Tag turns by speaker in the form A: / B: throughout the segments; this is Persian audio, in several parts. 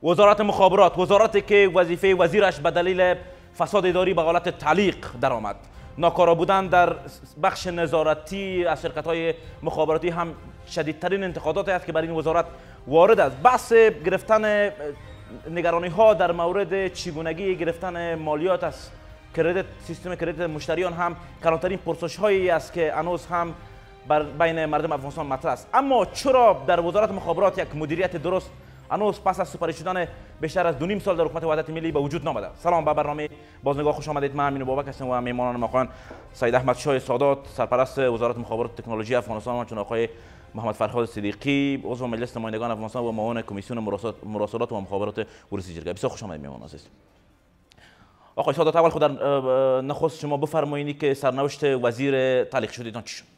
A: وزارت مخابرات، وزارتی که وظیفه وزیرش به دلیل فساد اداری به حالت تعلیق درآمد. ناکارا بودن در بخش نظارتی از شرکت‌های مخابراتی هم شدیدترین انتقادات است که بر این وزارت وارد است. بحث گرفتن نگرانی‌ها در مورد چگونگی گرفتن مالیات از کردیت، سیستم کردیت مشتریان هم کلانترین پرسش‌هایی است که هنوز هم بین مردم افغانستان مطرح است. اما چرا در وزارت مخابرات یک مدیریت درست هنوز پس از سپری شدن بیشتر از 2.5 سال در حکومت وحدت ملی به وجود نامده؟ سلام، به برنامه بازنگاه خوش آمدید. من امین بابک هستم و میهمانان ما خواهند سید احمد شاه سادات، سرپرست وزارت مخابرات و تکنولوژی افغانستان، و همچنین آقای محمد فرهاد صدیقی، عضو مجلس نمایندگان افغانستان و معاون کمیسیون مراسلات و مخابرات ورودی جرگه. بسیار خوش آمدید میهمان عزیز. آقای سادات، اول خود در نخست شما بفرمایید که سرنوشت وزیر تعلیق شدیدان چی شد؟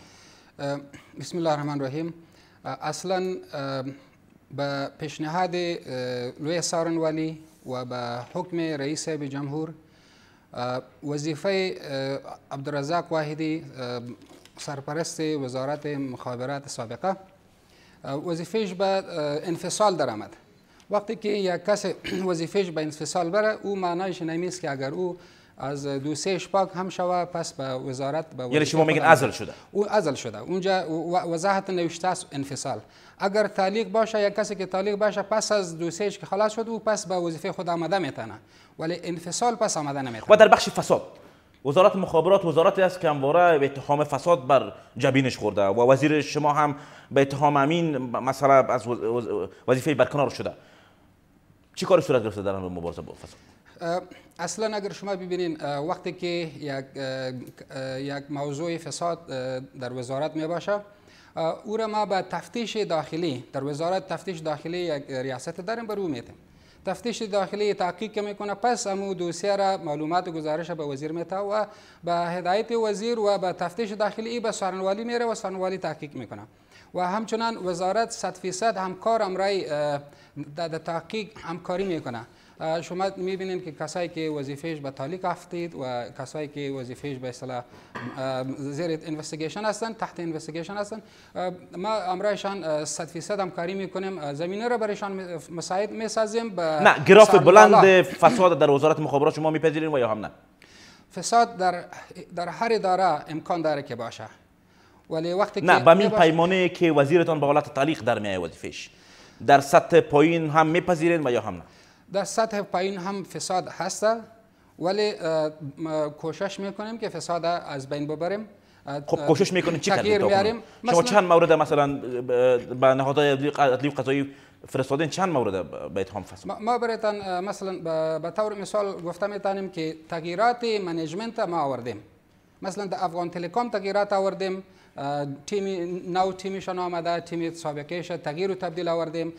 B: بسم الله الرحمن الرحیم. اصلا به پیشنهاد لوی سارنوالی و به حکم رئیس جمهور وظیفه عبدالرزاق واحدی سرپرست وزارت مخابرات سابقه وظیفهش به انفصال درآمد. وقتی که یک کس وظیفهش به انفصال بره، او معنایش نمیست که اگر او از دوسیه پاک هم شوه پس به وزارت
A: یعنی شما میگین عزل شده؟
B: او عزل شده. اونجا وضاحت نوشته است انفصال. اگر تعلیق باشه، یک کسی که تعلیق باشه پس از دوسیهش که خلاص شد، او پس به وظیفه خود آمده میتونه، ولی انفصال پس آمده نمیتونه.
A: و در بخش فساد، وزارت مخابرات وزارتی است که همواره به اتهام فساد بر جبینش خورده و وزیر شما هم به اتهام امین مثلا از وظیفه برکنار شده. چی کاری صورت گرفته در مبارزه با فساد؟
B: اصلا اگر شما ببینین وقتی که یک موضوع فساد در وزارت می باشه، او را ما به تفتیش داخلی در وزارت، تفتیش داخلی یک ریاست داریم، بر او میتیم. تفتیش داخلی تحقیق میکنه، پس امو دوسیه را معلومات و گزارش به وزیر میته و به هدایت وزیر و به تفتیش داخلی ای به سارنوالی میره و سارنوالی تحقیق میکنه. و همچنان وزارت 100% همکار امرای در تحقیق همکاری میکنه. شما میبینید که کسایی که وظیفهش به تعلیق افتید و کسایی که وظیفهش به اصطلاح زیر اینوستیگیشن هستن، تحت اینوستیگیشن هستن، ما امرایشان 100% همکاری میکنیم، زمینه رو برایشان مساعد میسازیم.
A: نه، گراف بلند فساد در وزارت مخابرات شما میپذیرین و یا هم نه؟
B: فساد در هر اداره امکان داره که باشه، ولی وقتی
A: نه، به این پیمانه که وزیرتان به حالت تعلیق در میای وظیفهش، در سطح پایین هم میپذیرین و یا هم نه؟
B: در سطح پایین هم فساد هست، ولی کوشش میکنیم که فساد از بین ببریم.
A: خب کوشش میکنیم چی کردیم؟ شما چند مورد مثلا به نهادهای عدلی و قضایی فرستادین؟ چند مورد به اتهام فساد؟
B: ما برایتان مثلا به طور مثال گفته میتونیم که تغییرات منیجمنت ما آوردیم. مثلا در افغان تلکام تغییرات آوردیم، تیمیشان آمده، تیم سابقهش تغییر و تبدیل آوردیم.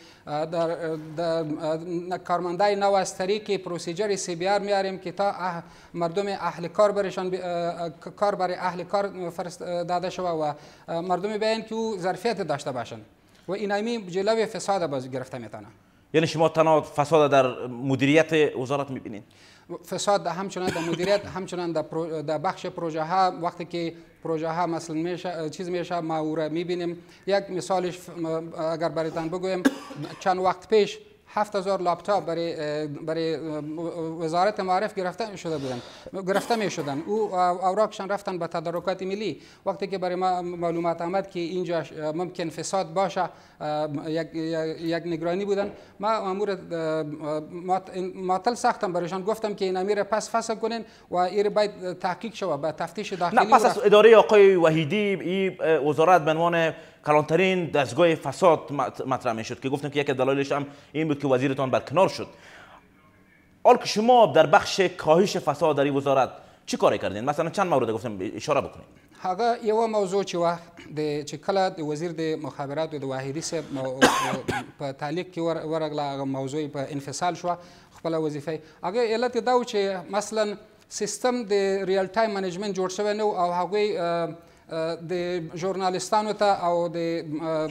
B: در کارمندای نو از طریق پروسیجر CBR میاریم که تا مردم اهل کار برشان کار برای اهل کار فرست داده شده و مردم بیان که او ظرفیت داشته باشند و اینمی جلوی فساد باز گرفته میتونه.
A: یعنی شما تنها فساد در مدیریت وزارت میبینید؟
B: فساد همچنان در مدیریت، همچنان در بخش پروژه ها. وقتی که پروژه ها مثلا میشه چیز میشه، ما او را میبینیم. یک مثالش اگر برایتان بگویم، چند وقت پیش 7000 لپتاپ برای وزارت معارف گرفته می شدن. او اوراقشان رفتن به تدارکات ملی. وقتی که برای ما معلومات آمد که اینجا ممکن فساد باشه، یک نگرانی بودن، ما امور معطل ساختم برایشان، گفتم که این امیر پس فسخ کنین و این باید تحقیق شود به تفتیش داخلی.
A: نه، پس از اداره آقای وحیدی این وزارت به عنوان کلانترین دستگاه فساد مطرح میشد که گفتم که یک دلایلش هم این بود که وزیرتان برکنار شد. حال که شما در بخش کاهش فساد در این وزارت چی کاری کردین؟ مثلا چند مورد گفتم اشاره بکنید.
B: هغه یو موضوع چې کله د وزیر د مخابرات د واحدي صاحب په تعلیق کې ورغله، هغه موضوع په انفصال شو خپل وظیفه. هغه علت دا و چې مثلا سیستم د ریل ټایم منیجمنت جوړ شوی نو او هغوی د ژورنالیستانو ته او د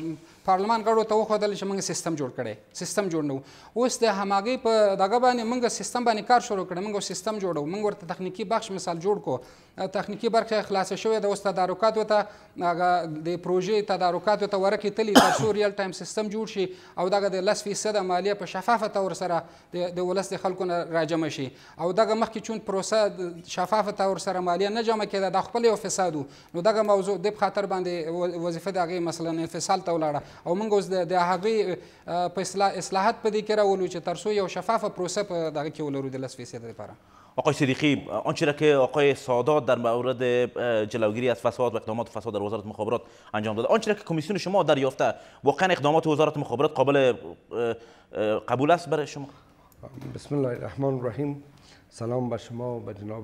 B: پارلمان غړو ته وښودل چې موږ سیستم جوړ کړی سیستم جوړ نه و اوس د هماغې په دغه باندې موږ سیستم باندې کار شروع کړی موږ سیستم جوړو موږ ورته تخنیکي بخش مثال جوړ کو تخنیکي برخه خلاصه شوې ده اوس تدارکاتو ته هغه د پروژې تدارکاتو ته ورکېدلي تر څو ریل ټایم سیستم جوړ شي او دغه د 10% مالیه په شفافه طور سره د ولس د خلکو نه راجمع شي او دغه مخکې چون پروسه شفافه طور سره مالیه نه جمع کېده دا خپل یو فساد نو دغه موضوع د خاطر باندې وظیفه د هغې مثلا انفصال ته ولاړه او موږ اوس د هغې په اصلاحات په دې کې راولو چې تر څو یو شفافه پروسه په دغه کې ولرو د 10% لپاره.
A: آقای صدیقی، آنچه را که آقای سادات در مورد جلوگیری از فساد و اقدامات فساد در وزارت مخابرات انجام داده، آنچه را که کمیسیون شما دریافته، واقعا اقدامات وزارت مخابرات قابل قبول است برای شما؟
C: بسم الله الرحمن الرحیم. سلام به شما و به جناب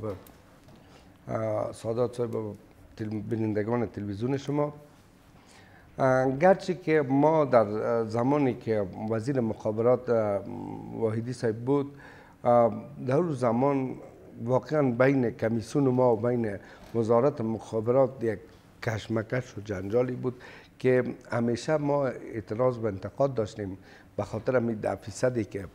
C: سادات صاحب و بینندگان تلویزیون شما. گرچه که ما در زمانی که وزیر مخابرات واحدی صاحب بود در اون زمان واقعا بین کمیسیون ما و بین وزارت مخابرات یک کشمکش و جنجالی بود که همیشه ما اعتراض و انتقاد داشتیم به خاطر همین 10% که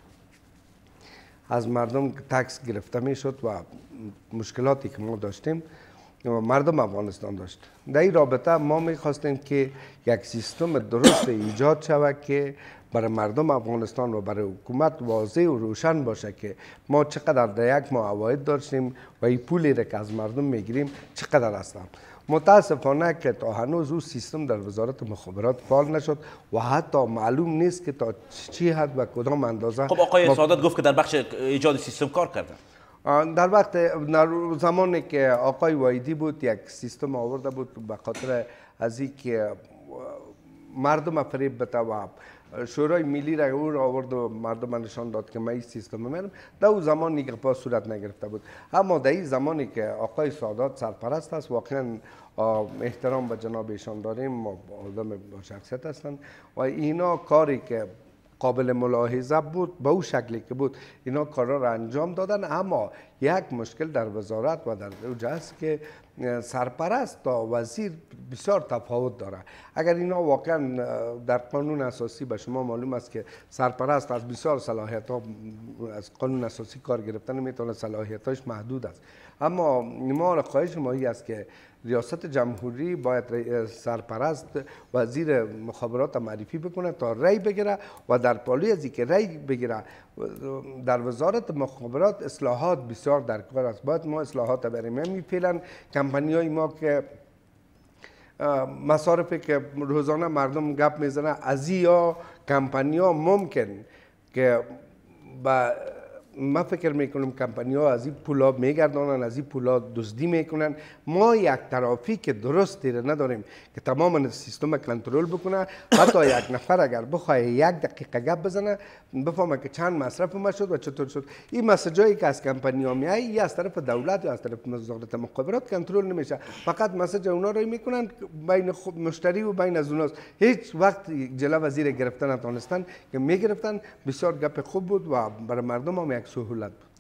C: از مردم تکس گرفته می شد و مشکلاتی که ما داشتیم مردم افغانستان داشت. در این رابطه ما میخواستیم که یک سیستم درست ایجاد شود که برای مردم افغانستان و برای حکومت واضح و روشن باشه که ما چقدر در یک ماه عواید داشتیم و این پولی را که از مردم میگیریم چقدر هستن. متاسفانه که تا هنوز اون سیستم در وزارت مخابرات فعال نشد و حتی معلوم نیست که تا چی حد و کدام اندازه.
A: خب آقای سادات گفت که در بخش ایجاد سیستم کار کردن.
C: در زمانی که آقای واحدی بود یک سیستم آورده بود به خاطر از اینکه مردم فریب بده و شورای ملی را او را آورد و مردم نشان داد که ما این سیستم میرم. در اون زمان نگهبان صورت نگرفته بود. اما در این زمانی که آقای سادات سرپرست است واقعا احترام به جناب ایشان داریم و آدم با شخصیت هستند و اینا کاری که قابل ملاحظه بود به اون شکلی که بود اینا کارا را انجام دادن. اما یک مشکل در وزارت و در اوجه است که سرپرست تا وزیر بسیار تفاوت داره. اگر اینا واقعا در قانون اساسی به شما معلوم است که سرپرست از بسیار صلاحیت ها از قانون اساسی کار گرفتن میتونه صلاحیتاش محدود است. اما ما خواهش ما است که ریاست جمهوری باید سرپرست وزیر مخابرات معرفی بکنه تا رأی بگیره و در پالی از اینکه رأی بگیره در وزارت مخابرات اصلاحات بسیار در کار است. باید ما اصلاحات بریم. همین فعلا کمپانیای ما که مصارفی که روزانه مردم گپ میزنه از یا کمپانیا ممکن که با ما فکر میکنم کمپانی‌ها از این پولا میگردانن از این پولا دزدی میکنن. ما یک ترافیک درستی را نداریم که تمام سیستم کنترل بکنه. حتی یک نفر اگر بخواد یک دقیقه گپ بزنه بفهمه که چند مصرف ما شد و چطور شد. این مسجایی که از کمپانی‌ها میای یا از طرف دولت یا از طرف وزارت مخابرات کنترل نمیشه. فقط مسج اونا رو میکنن بین مشتری و بین از اوناست. هیچ وقت جلو وزیر گرفتن نتونستن که میگرفتن. بسیار گپ خوب بود و برای مردم هم یک سهولت بود.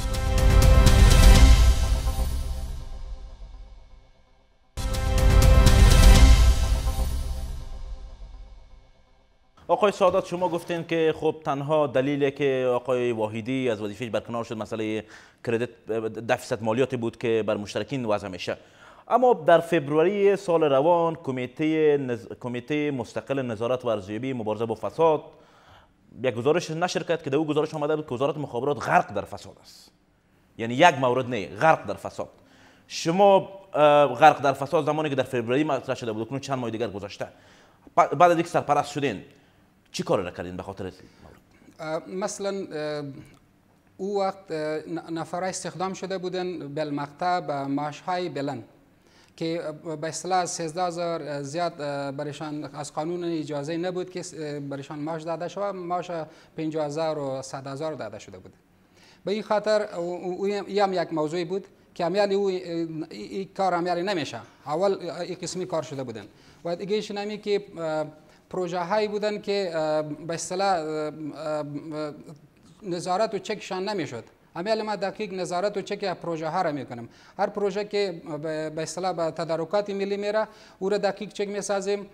A: آقای سادات شما گفتین که خب تنها دلیلی که آقای واحدی از وظیفه‌اش برکنار شد مسئله کردیت 10% مالیاتی بود که بر مشترکین وضع میشه. اما در فبروری سال روان کمیته مستقل نظارت و ارزیابی مبارزه با فساد یک گزارش نشر کرد که در او گزارش آمده بود که وزارت مخابرات غرق در فساد است. یعنی یک مورد نه، غرق در فساد. شما غرق در فساد زمانی که در فبروری مطرح شده بود، چند ماه دیگر گذشته، بعد از اینکه سرپرست شدین چی کار را کردین به خاطر
B: مثلا او وقت نفرای استخدام شده بودن بالمقطع به معاشهای بلند که به اصطلاح 13000 زیاد برایشان از قانون اجازه نبود که برایشان معاش داده شود. معاش 50000 و 100000 داده شده بود. به این خاطر هم یک موضوعی بود که امیالی این کار امیالی نمیشه. اول این قسمی کار شده بودن و دیگه شنمی که پروژه هایی بودن که به اصطلاح نظارت و چکشان نمیشد. عمل ما دقیق نظارت و چک پروژه ها را میکنم. هر پروژه که به اصطلاح به تدارکات ملی میره او را دقیق چک میسازیم.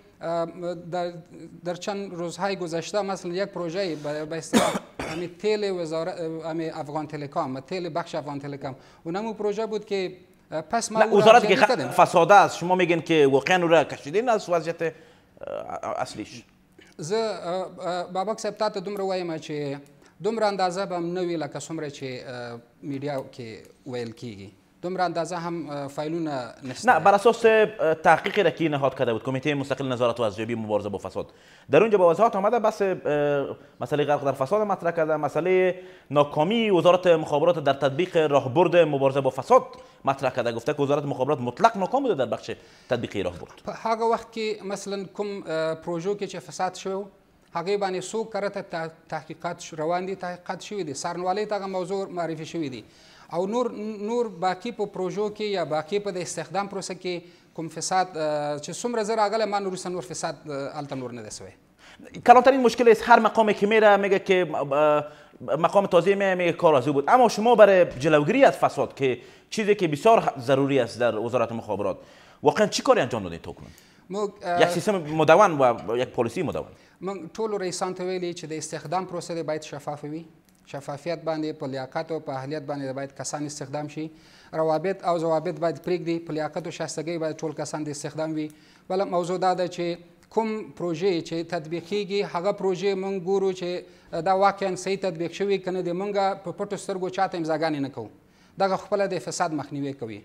B: در چند روزهای گذشته مثلا یک پروژه به اصطلاح تیل وزارت افغان تلکام، تیل بخش افغان تلکام، اونم پروژه بود که پس ما
A: وزارت که فساده است، شما میگین که واقعا را کشیدین از وضعیت اصلیش؟
B: زه بابک صاحب تاسو دومره وایم چې دومره اندازه به هم نه وي لکه څومره چې میډیا کې ویل کیږي. دومره اندازه هم فایلونه نشته.
A: نه، بر اساس تحقیقی را که نهاد کرده بود کمیته مستقل نظارت و ارزیابی مبارزه با فساد، در اونجا با وضاحت آمده بس مسئله غرق در فساد مطرح کرده، مسئله ناکامی وزارت مخابرات در تطبیق راهبرد مبارزه با فساد مطرح کرده. گفته که وزارت مخابرات مطلق ناکام بوده در بخش تطبیق راهبرد.
B: هغه وخت کې مثلا کوم پروژو کې چې فساد شوی هغه باندې څو کرته تحقیقات روان دي، تحقیقات شوي دي، څارنوالۍ ته هغه موضوع معرفي شوي دي او نور باقی په پروژو کې یا باقی په د استخدام پروسه کې کوم فساد چې څومره زه راغلی ما نور فساد هلته نور نه دی سوی.
A: کلانترین مشکل است هر مقامی که میره میگه که مقام تازه میگه کار از او بود، اما شما برای جلوگیری از فساد که چیزی که بسیار ضروری است در وزارت مخابرات واقعا چی کاری انجام دادید تو کنون؟ یک سیستم مدون و یک پالیسی مدون.
B: من ټولو رئیسانو ته ویلي چې د استخدام پروسه دی باید شفافه وي، شفافیت باندې په لیاقت او په اهلیت باندې باید کسان استخدام شي، روابط او ضوابط باید پرېږدي، په لیاقت او شایستګۍ باید ټول کسان د استخدام وي. بله موضوع دا ده چې کوم پروژې چې تطبیق کیږي هغه پروژې موږ ګورو چې دا واقعا صحیح تطبیق شوي که نه دی، موږ په پټو سترګو چاته امضاګانې نه کوو. دغه خپله د فساد مخنیوی کوي.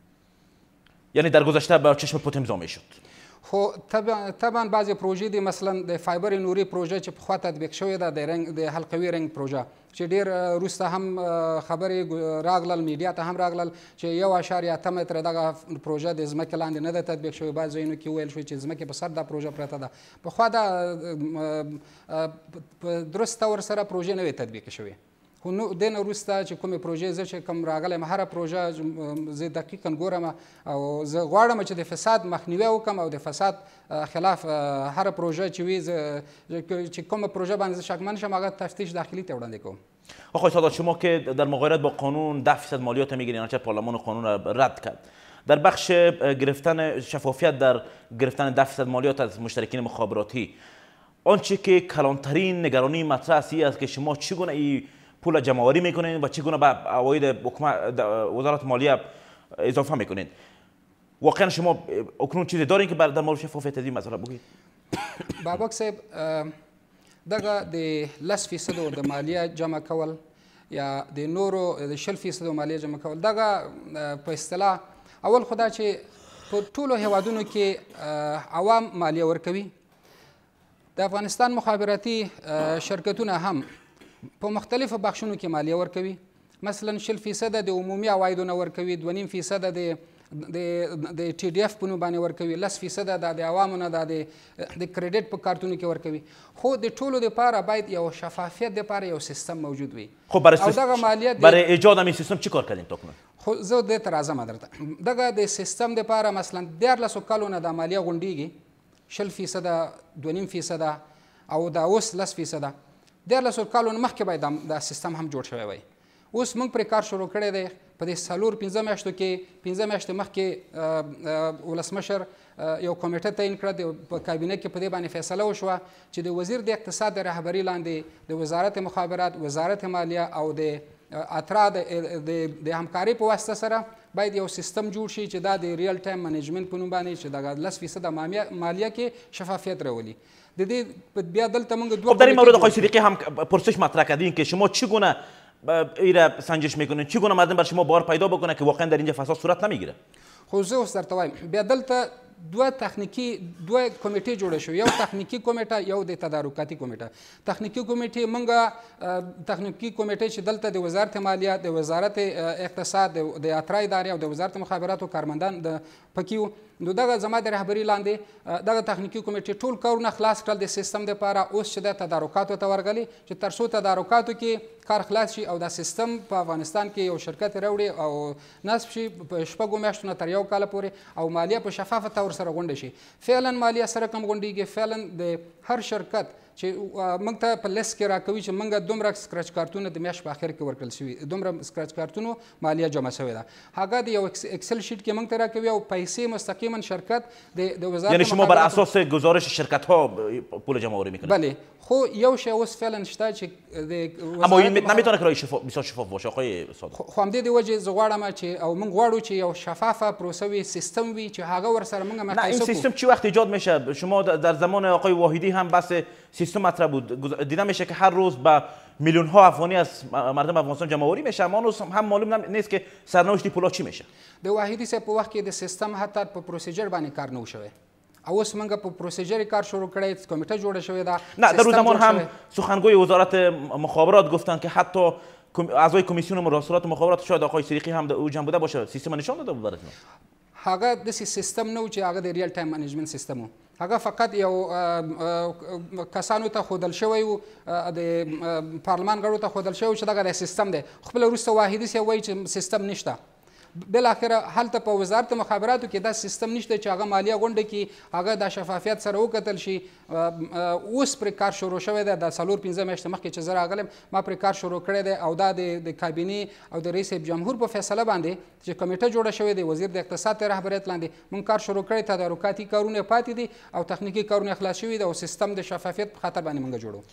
A: یعنی در گذشته با چشم پوت امضا میشد.
B: خو طبعا بعضی پروژې دي، مثلا د فایبر نوري پروژه چې پخوا تطبیق شوې ده د حلقوي رنګ پروژه چې ډېر وروسته هم خبرې راغلل، میډیا ته هم راغلل چې 1.8 متره دغه پروژه د ځمکې لاندې نه ده تطبیق شوې. بعض ځایونو کې ویل شوي چې ځمکې په سر دا پروژه پرته ده. پخوا دا په درست ډول سره پروژې نه وې تطبیق شوې. خو دې نه وروسته چې کومې پروژې زه چې کوم راغلی یم هره پروژه زه دقیقا ګورم او زه غواړم چې د فساد مخنیوی وکړم او د فساد خلاف هره پروژه چې وي چې کومه پروژه باندې زه شکمن شم هغه تفتیش داخلی ته وړاندې کوم.
A: آقای سادات، شما که در مغایرت با قانون 10% مالیات میگیرین، آنچه پارلمان قانون را رد کرد، در بخش گرفتن شفافیت در گرفتن 10% مالیات از مشترکین مخابراتی، آنچه که کلانترین نگرانی مطرح است که شما چگونه این پول جمع‌آوری میکنین و چگونه به عواید وزارت مالیه اضافه میکنین. واقعا شما اکنون چیزی دارین که در مورد شفافیت این مسئله بگید؟
B: بابک صاحب دغه د 10% د مالیه جمع کول یا د نورو د 10% مالیه جمع کول دغه په اصطلاح اول خدا چې په ټولو هیوادونو کې عوام مالیه ورکوي. د افغانستان مخابراتي شرکتونه هم په مختلفو بخشونو کې مالیه ورکوي. مثلا 10% د عمومي عوایدو نه ورکوي، 2.5% د ټي ډي اف په نوم باندې ورکوي، 10% د عوامو نه د کریډټ په کارتونو کې ورکوي. خو د ټولو دپاره باید یو شفافیت دپاره یو سیستم موجود وي.
A: خب برای ایجاد همین سیستم چی کار کردین تا کنون؟
B: خو زه دې ته راځم درته. دغه د سیستم دپاره مثلا 14 کالو نه د مالیه غونډیږي، 10%، 2.5% او دا اوس 10%. 14 کالو مخکې باید دا سیستم هم جوړ شوی وای. اوس موږ پرې کار شروع کړی دی. په دې 4-5 میاشتو کې 5 میاشتې مخکې ولسمشر یو کمیټه تعیین کړه، په کابینه کې په دې باندې فیصله وشوه چې د وزیر د اقتصاد د رهبري لاندې د وزارت مخابرات، وزارت مالیه او د اترا د همکارۍ په واسطه سره باید یو سیستم جوړ شي چې دا د ریل ټایم منیجمنت په نوم باندې چې دغه 10% مالیه کې شفافیت راولي. د دې بیا دلته موږ دوه.
A: خب در این مورد آقای صدیقی هم پرسش مطرح کردین که شما چگونه ایره سنجش میکنین، چگونه مردم بر شما باور پیدا بکنه که واقعا در اینجا فساد صورت نمیگیره؟
B: خو زه اوس درته وایم بیا دلته دوه کمیټې جوړې شوې، یو تخنیکي کمیټه، یو د تدارکاتي کمیټه. تخنیکي کمیټې موږ تخنیکي کمیټې چې دلته د وزارت مالیه، د وزارت اقتصاد، د اترا ادارې او د وزارت مخابراتو کارمندان پکې وو. نو دغه زما د رهبري لاندې دغه تخنیکي کمیټې ټول کارونه خلاص کړل د سیستم دپاره. اوس چې د تدارکاتو ته ورغلي چې تر څو تدارکاتو کې کار خلاص شي او دا سیستم په افغانستان کې یو شرکت راوړي او نصب شي په 6 میاشتو نه تر 1 کال پورې او مالیه په شفافه طور سره غونډه شي. فعلا مالیه سره کم غونډیږي، فعلا د هر شرکت چې موږ ته په لیست کې راکوي چې موږ دومره سکرچ کارتونه د میاشت په اخر کې ورکړل شوي، دومره سکرچ کارتونو مالیه جمع شوې ده. هغه د یو اکسل شیت کې موږ ته راکوي او پیسې مستقیما شرکت د وزارت،
A: یعنی شما بر اساس گزارش شرکت ها پول جمع آوری میکنید؟
B: بله. خو یو شی اوس فعلا شته چې
A: اما این نمیتونه که بسیار شفاف باشه آقای صادق.
B: خو همدې د وجې زه غواړم چې او موږ غواړو چې یو شفافه پروسه وي، سیستم وي چې هغه ورسره موږ
A: نه
B: مقایسه
A: این سیستم چی وقت ایجاد میشه؟ شما در زمان آقای واحدی هم بحث سیستم مطرح بود، دیده میشه که هر روز با میلیون ها افغانی از مردم افغانستان جمع آوری میشه، اما هم معلوم نیست که سرنوشت پولا چی میشه.
B: د واحدی صاحب په وخت کې د سیستم حتی په پروسیجر باندې کار نه و شوی، اوس موږ په پروسیجر کار شروع کړی، کمیته جوړه شوې ده.
A: نه در اون زمان هم سخنگوی وزارت مخابرات گفتن که حتی اعضای کمیسیون مراسلات مخابرات، شاید آقای صدیقی هم او جنب بوده باشه، سیستم نشان داده بود براتون.
B: هغه د سیستم نه و چې هغه د ریل ټایم منیجمنت سیستم و، هغه فقط یو کسانو ته ښودل شوی و، د پارلمان غړو ته ښودل شوی چې دغه د سیستم دی. خپل وروسته واحدي صاحب وایي چې سیستم نشته. بالاخره هلته په وزارت مخابراتو کې دا سیستم نشته چې هغه مالیه غونډه کې هغه د شفافیت سره وکتل شي. اوس پرې کار شروع شوی دی، د 4-5 میاشتې مخکې چې زه راغلم ما پرې کار شروع کړی دی او دا د کابینې او د رئیس جمهور په فیصله باندې چې کمیټه جوړه شوې دی، وزیر د اقتصاد تر رهبریت لاندې موږ کار شروع کړی، تدارکاتي کارونه پاتې دي او تخنیکي کارونه خلاص شوي دي او سیستم د شفافیت په خاطر باندې موږ جوړو.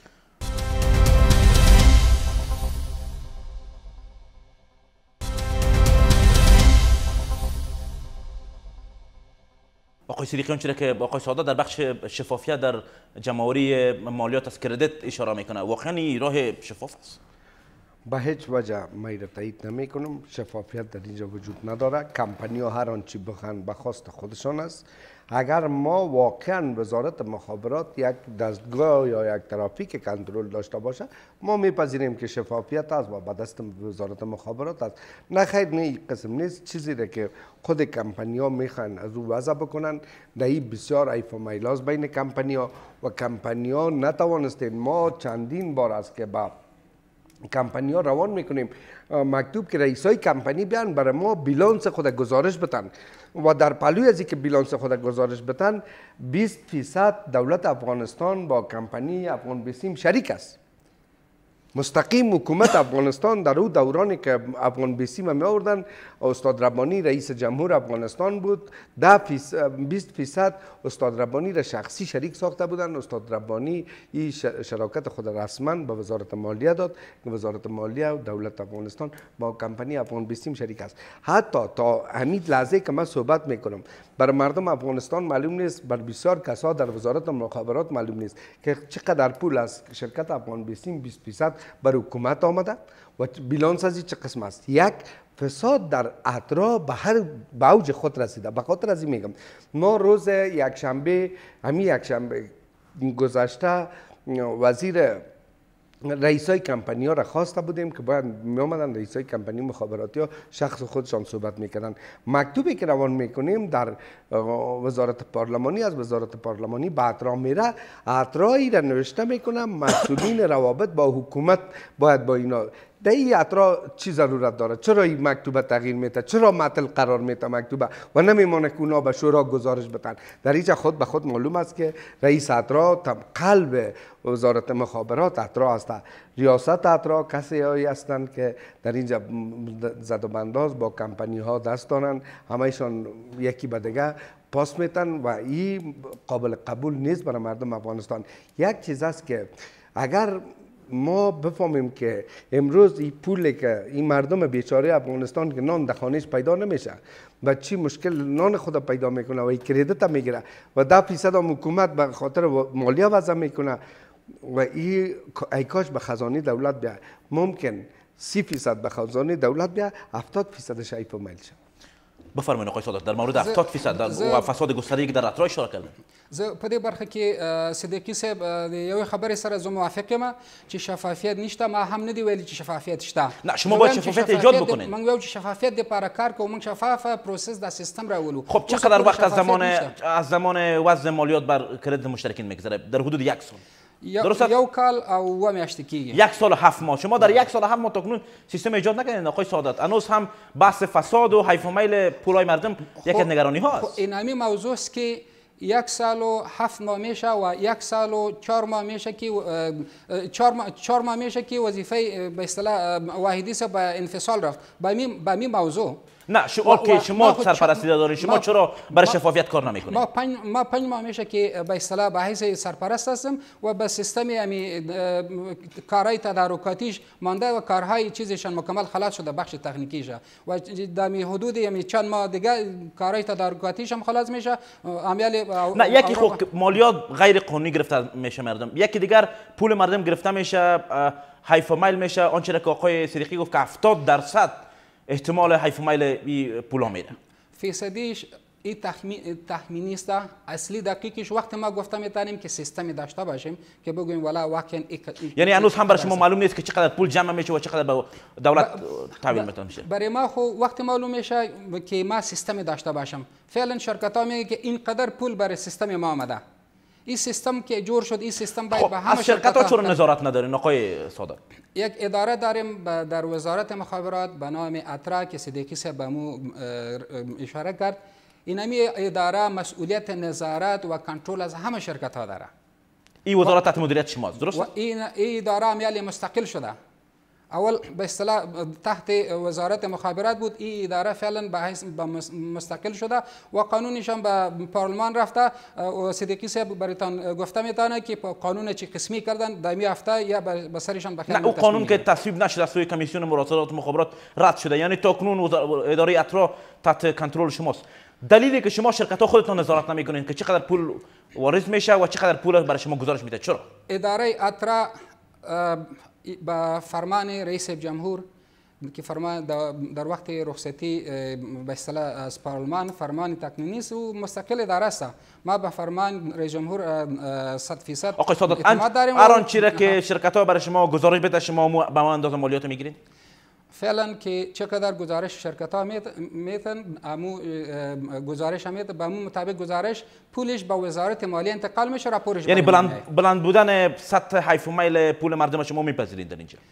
A: آقای صدیقی چرا که آقای سادات در بخش شفافیت در جمع‌آوری مالیات از کردیت اشاره میکنه، واقعا راه شفاف است؟
C: به هیچ وجه من را تایید نمی کنم. شفافیت در اینجا وجود نداره. کمپانی ها هر آنچه بخوان به خواست خودشان است. اگر ما واقعا وزارت مخابرات یک دستگاه یا یک ترافیک کنترل داشته باشه، ما میپذیریم که شفافیت است و به دست وزارت مخابرات است. نه خیر، نه این قسم نیست. چیزی را که خود کمپانی ها میخوان از او وضع بکنن، دهی بسیار ایف و میلاز بین کمپانی ها و کمپانی ها نتوانستین. ما چندین بار است که با کمپانی ها روان میکنیم مکتوب که رئیسای کمپانی بیان برای ما بیلانس خود گزارش بتن و در پلوی از اینکه بیلانس خود گزارش بتن 20% دولت افغانستان با کمپانی افغان بیسیم شریک است. مستقیم حکومت افغانستان در او دورانی که افغان بیسیم می آوردن، استاد ربانی رئیس جمهور افغانستان بود، 20% استاد ربانی را شخصی شریک ساخته بودند. استاد ربانی این شراکت خود رسما به وزارت مالیه داد که وزارت مالیه و دولت افغانستان با کمپانی افغان بیسیم شریک است. حتی تا همین لحظه که من صحبت میکنم برای مردم افغانستان معلوم نیست، بر بسیار کسا در وزارت مخابرات معلوم نیست که چقدر پول از شرکت افغان بیسیم 20% بر حکومت آمده و بیلانس از چه قسم است. یک فساد در اطراف به هر اوج خود رسیده. به خاطر از این میگم ما روز یکشنبه گذشته وزیر رئیسای کمپانی ها را خواسته بودیم که باید می آمدن رئیسای کمپانی مخابراتی ها شخص خودشان صحبت میکردن. مکتوبی که روان میکنیم در وزارت پارلمانی، از وزارت پارلمانی به اطراف میره، اطرایی را نوشته میکنم مسئولین روابط با حکومت باید با اینا در این اطراف چی ضرورت داره؟ چرا این مکتوبه تغییر میده؟ چرا معطل قرار میده مکتوبه و نمیمانه که اونا به شورا گزارش بدن؟ در اینجا خود به خود معلوم است که رئیس اطراف قلب وزارت مخابرات اطراف است. ریاست اطراف کسی هایی هستند که در اینجا زد و بنداز با کمپانی ها دست دارند، همهشان یکی به دیگه پاس میتن و این قابل قبول نیست برای مردم افغانستان. یک چیز است که اگر ما بفهمیم که امروز این پولی که این مردم بیچاره افغانستان که نان در خانهش پیدا نمیشه و چی مشکل نان خود پیدا میکنه و این کریدیت میگیره و 10% هم حکومت به خاطر مالیه وضع میکنه و این ای کاش به خزانه دولت بیا، ممکن 30% به خزانه دولت بیا، 70% ایف و میل شه.
A: بفرمایید آقای سادات در مورد 70% و فساد گسترده که در اطراف اشاره کردن.
B: زه په دې برخه کې صدیقي صاحب د یوې خبرې سره زه موافق یم چې شفافیت نشته. ما هم نه دی ویلي چې شفافیت شته.
A: نه شما باید شفافیت ایجاد بکنید.
B: موږ وایو چې شفافیت لپاره کار کوو، موږ شفاف پروسس د سیستم راولو.
A: خب چقدر وقت از زمان وضع مالیات بر کردیت مشترکین میگذره؟ در حدود 1 سال.
B: یو کال او 2 میاشتې کیږي.
A: 1 سال و 7 ماه. شما در 1 سال و 7 ماه تاکنون سیستم ایجاد نکردین آقای سادات. هنوز هم بحث فساد و حیف و میل پولای مردم یکی از نگرانی هاست.
B: اینمی موضوع است که 1 سال و 7 ماه میشه و 1 سال و 4 ماه میشه که 4 ماه میشه که وظیفه به اصطلاح واحدی است به انفصال رفت به می موضوع.
A: نه شما سرپرستی دارید، شما چرا برای شفافیت کار نمیکنید؟
B: ما 5 ماه میشه که به اصطلاح به حیث سرپرست هستم و به سیستم کارهای تدارکاتیش مانده و کارهای چیزشان مکمل خلاص شده، بخش تکنیکیش و در حدود چند ماه دیگه کارهای تدارکاتیش هم خلاص میشه.
A: نه یکی خب مالیات غیر قانونی گرفته میشه مردم، یکی دیگر پول مردم گرفته میشه، حیف و میل میشه. آنچه که آقای صدیقی گفت که 70% احتمال حیف و میل پولا میره.
B: فیصدیش این تخمینی است. اصلی دقیقش وقت ما گفته میتونیم که سیستمی داشته باشیم که بگوییم والا واقعا
A: یعنی هنوز هم برای شما معلوم نیست که چقدر پول جمع میشه و چقدر به دولت تحویل میشه؟
B: برای ما خو وقت معلوم میشه که ما سیستمی داشته باشم. فعلا شرکت ها میگه که اینقدر پول برای سیستم ما آمده. این سیستم که جور شد، این سیستم باید به همه
A: شرکت ها چرا نظارت ندارین آقای صادق؟
B: یک اداره داریم در وزارت مخابرات به نام اترا که صدیقی صاحب به مو اشاره کرد. اینمی اداره مسئولیت نظارت و کنترل از همه شرکت ها داره.
A: این وزارت تحت مدیریت شماست، درست؟
B: و این اداره عملی مستقل شده. اول به اصطلاح تحت وزارت مخابرات بود، این اداره فعلا به حیث مستقل شده و قانونش هم به پارلمان رفته و صدیقی صاحب براتون گفته میتونه که قانون چی قسمی کردن در می هفته یا به سرشان بخیر.
A: نه اون قانون که تصویب نشده از سوی کمیسیون مراسلات مخابرات رد شده، یعنی تا کنون اداره اترا تحت کنترل شماست. دلیلی که شما شرکت ها خودتون نظارت نمیکنین که چقدر پول وارد میشه و چقدر پول برای شما گزارش میده، چرا؟ اداره
B: اترا با فرمان رئیس جمهور که فرمان در وقت رخصتی به اصطلاح از پارلمان فرمان تکنینی است و مستقل اداره است. ما به فرمان رئیس جمهور 100%
A: آقای صادق اعتماد داریم. الان چیه که شرکت ها برای شما گزارش بده شما به ما اندازه مالیات میگیرید؟
B: فعلا که چقدر گزارش شرکت ها میتن امو گزارش میت به امو مطابق گزارش پولش به وزارت مالیه انتقال میشه، راپورش
A: یعنی بلند بودن سطح حیف و میل پول مردم شما میپذیرید در اینجا؟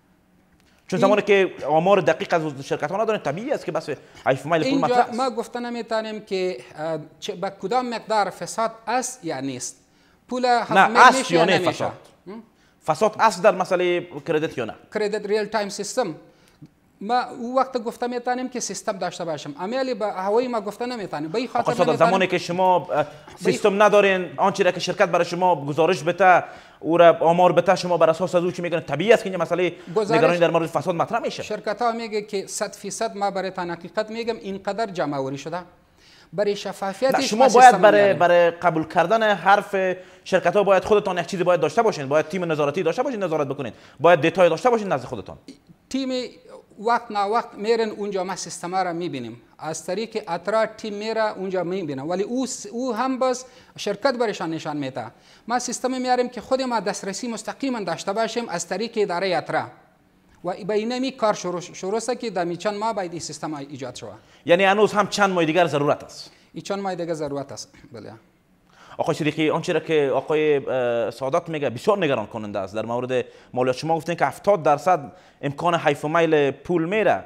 A: چون زمانی که آمار دقیق از شرکت ها ندارن طبیعی است که بس حیف و میل پول مطرح است.
B: ما گفته نمیتونیم که به کدام مقدار فساد است یا نیست. پول
A: نه است یا نه فساد؟ فساد است در مسئله کردیت یا نه؟
B: کردیت ریل تایم سیستم ما او وقت گفته میتونیم که سیستم داشته باشم، عملی به هوایی ما گفته نمیتونیم. به این خاطر
A: زمانی که شما سیستم ندارین، آنچه که شرکت برای شما گزارش بده او را آمار بده، شما بر اساس از او چی میگن؟ طبیعی است که این مسئله نگرانی در مورد فساد مطرح میشه.
B: شرکت ها میگه که 100% ما برای حقیقت میگم اینقدر جمع آوری شده. برای شفافیت
A: شما باید برای قبول کردن حرف شرکت ها باید خودتان یک چیزی باید داشته باشین، باید تیم نظارتی داشته باشین، نظارت بکنین، باید دیتای داشته باشین نزد خودتان.
B: تیم وقت نه وقت میرن اونجا، ما سیستم را میبینیم از طریق اترا تیم میره اونجا میبینه، ولی او هم بس شرکت برشان نشان میده. ما سیستم میاریم که خود ما دسترسی مستقیما داشته باشیم از طریق اداره اترا و بینمی کار شروع است که در چند ماه باید این سیستم ایجاد شود.
A: یعنی هنوز هم چند ماه دیگر ضرورت است.
B: این چند ماه دیگر ضرورت است. بله.
A: آقای صدیقی آنچه که آقای صادق میگه بسیار نگران کننده است در مورد مالیات. شما گفتین که 70% امکان حیف و میل پول میره.